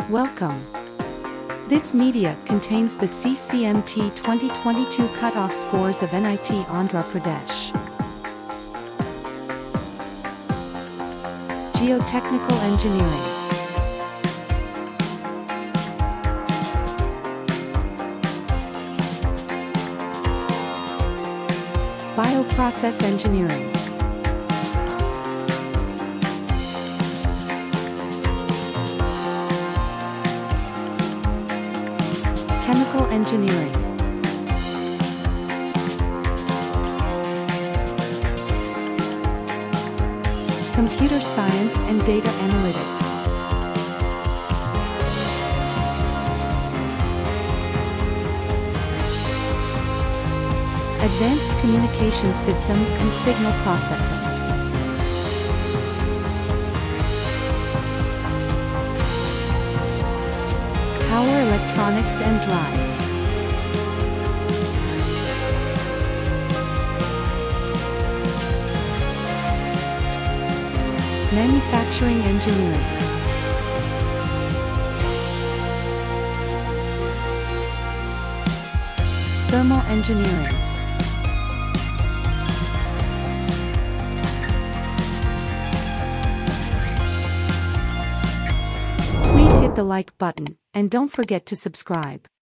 Welcome. This media contains the CCMT 2022 cutoff scores of NIT Andhra Pradesh. Geotechnical Engineering, Bioprocess Engineering, Chemical Engineering, Computer Science and Data Analytics, Advanced Communication Systems and Signal Processing, Power Electronics and Drives, Manufacturing Engineering, Thermal Engineering, please hit the like button, and don't forget to subscribe.